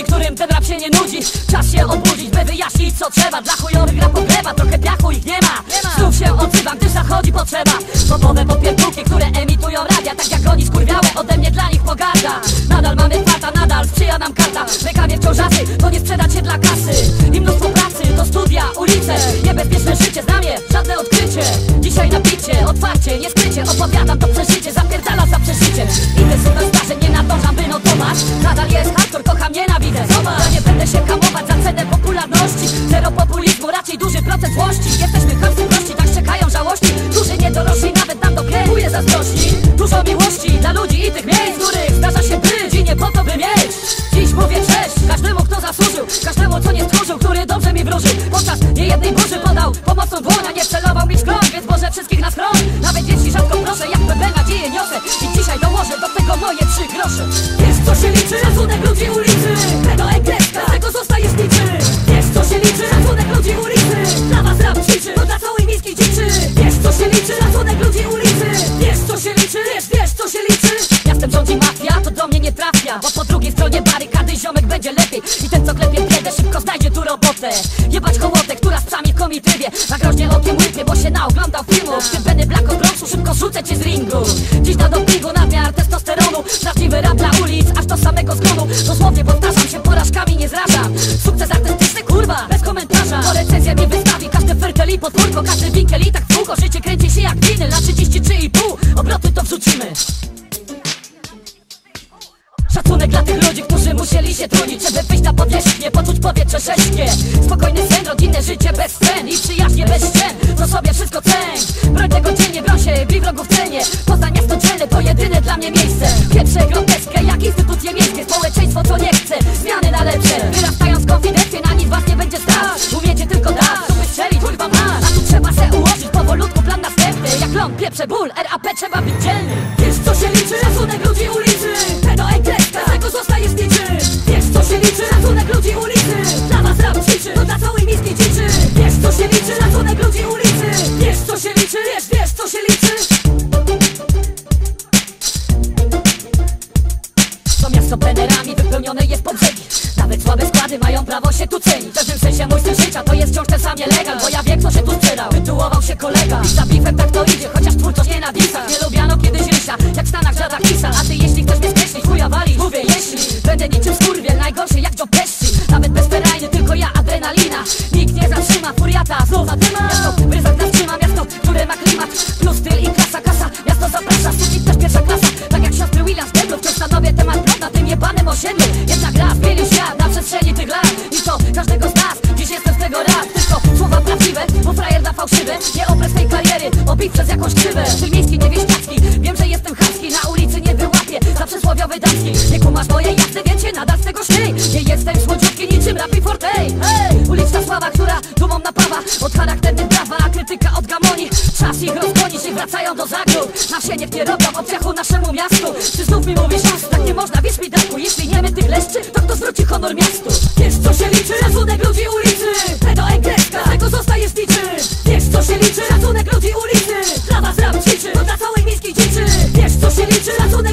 ludzi, którym ten rap się nie nudzi. Czas się obudzić, by wyjaśnić co trzeba. Dla chujowych rap oblewa, trochę piachu ich nie ma. Znów się odzywam, gdyż zachodzi potrzeba. Popowe popierdółki, które emitują radia. Tak jak oni skurwiałe, ode mnie dla nich pogarda. Nadal mamy farta, nadal sprzyja nam karta. Wykawie wciąż asy, to nie sprzedać się dla kasy. I mnóstwo pracy, to studia, ulice. Niebezpieczne życie, znam je, żadne odkrycie. Dzisiaj na bicie, otwarcie, nie skrycie. Opowiadam to przeżycie, zapierdalam za przeżyciem. Intensywność zdarzeń nie nadążam wynotować. Nadal jest hardcore, kocham, nienawidzę. Zobacz, ja nie będę się hamować za cenę popularności. Zero populizmu, raczej duży procent złości. Jesteśmy końcy prości, tak czekają żałości. Duży niedorośli, nawet nam to kręguje zazdrości. Dużo miłości dla ludzi i tych miejsc, których zdarza się być i nie po to by mieć. Dziś mówię cześć każdemu, kto zasłużył, każdemu, co nie stworzył, który dobrze mi wróżył. Podczas niejednej burzy podał pomocną dłoń, a nie celował mi w skroń, więc Boże wszystkich na schron. Nawet jeśli rzadko proszę, jak pełne nadzieję niosę. I dzisiaj dołożę do tego moje 3 grosze. Wiesz co się liczy? Szacunek ludzi ulicy. Tego egreska, tego zostajesz niczy. Wiesz co się liczy? Szacunek ludzi ulicy. Dla was rap ćwiczy, to dla całej miejskiej dziczy. Wiesz co się liczy? Szacunek ludzi ulicy. Wiesz co się liczy? Wiesz co się liczy? Miastem rządzi mafia, to do mnie nie trafia. Bo po drugiej stronie barykady ziomek będzie lepiej. I ten co klepie biedę szybko znajdzie tu robotę. Jebać hołotę, która z psami w komitywie. Zagroźnie okiem łypie, bo się naoglądał filmów. Ty Benny Black Bronxu, szybko rzucę cię z ringu. Dziś na dopingu nadmiar testosteronu. Prawdziwy rap dla ulic, aż do samego zgonu. Dosłownie powtarzam się, porażkami nie zrażam. Sukces artystyczny, kurwa, bez komentarza. Bo recenzja nie wystawi, każdy fertel i podwórko. Każdy winkel i tak w kółko, życie kręci się jak winyl. Na 33,5 obroty to wrzucimy. Szacunek dla tych ludzi, którzy musieli się trudzić, żeby wyjść na powierzchnię, poczuć powietrze rzeźkie. Spokojny sen, rodzinne życie bez scen i przyjaźnie bez ścian, to sobie wszystko ceń. Broń tego dziennie, broń się, bij wrogów cenie. Poznań miasto dzielne to jedyne dla mnie miejsce. Pieprzę groteskę jak instytucje miejskie. Społeczeństwo co nie chce, zmiany na lepsze. Wyrastając konfidencje, na nic was nie będzie stać. Umiecie tylko dać, to wystrzelić, kurwa masz. A tu trzeba se ułożyć powolutku plan następny. Jak ląd, pieprze, ból, RAP trzeba być dzielny. Wiesz co się liczy? Szacunek ludzi ulicy. Tego egreska, tego zostajesz niczy. Wiesz co się liczy? Szacunek ludzi ulicy. Dla was rap ćwiczy, to dla całej miejskiej dziczy. Wiesz co się liczy? Szacunek ludzi ulicy. Wiesz co się liczy? Wiesz co się liczy? To miasto plenerami wypełnione jest po brzegi. Nawet słabe składy mają prawo się tu cenić. W pewnym sensie mój styl życia to jest wciąż ten sam nielegal. Bo ja wiem kto się tu sprzedał, tytułował się kolega. I za bifem tak to idzie, chociaż twórczość nie na disach. Nie lubiano kiedyś rysia, jak w Stanach żada kisa. A ty jeśli chcesz mnie skreślić, chuja walić. Mówię jeśli, będę niczym skurwiel, najgorszy jak Joe Pesci. Nawet bez ferajny, tylko ja adrenalina. Nikt nie zatrzyma, furiata, znów zadyma. Miasto w ryzach nas trzyma, miasto, które ma klimat. Plus styl i klasa, kasa, miasto zaprasza. Sucik też pierwsza klasa, tak jak siostry Williams Deblu. Wciąż stanowię temat plot na tym jebanym osiedlu. Jedna gra zmienił świat na przestrzeni tych lat. I to każdego z nas, dziś jestem z tego rad. Tylko słowa prawdziwe, bo frajer na fałszywe. Nie opres tej kariery, obit przez jakąś krzywę. Styl miejski, niewieściacki, wiem, że jestem chamski. Na ulicy nie wyłapię, za przysłowiowy damski. Nie kumasz moje jasne, więc się nadal z tego śmiej. Nie jestem słodziutki niczym Rapi Fortej. Hej, uliczna sława, która dumą napawa. Od charakternych brawa, a krytyka od gamoni. Czas ich rozgonić i wracają do zagród. Na sienie nie robią odciachu naszemu miastu. Ty znów mi mówisz, tak nie można, wierz mi daku. Jeśli nie my tych leszczy, to kto zwróci honor miastu? Wiesz co się liczy? Szacunek ludzi ulicy. Tego egreska, tego zostajesz niczy. Wiesz co się liczy? Szacunek ludzi ulicy. Dla was rap ćwiczy, to dla całej miejskiej dziczy. Wiesz co się liczy? Szacunek